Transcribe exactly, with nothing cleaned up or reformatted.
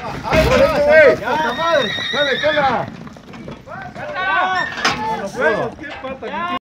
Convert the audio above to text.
¡Ay, güey! ¡Ya, madre! ¡Dale, cola! ¡Ya! ¡Ya! ¡Qué pata!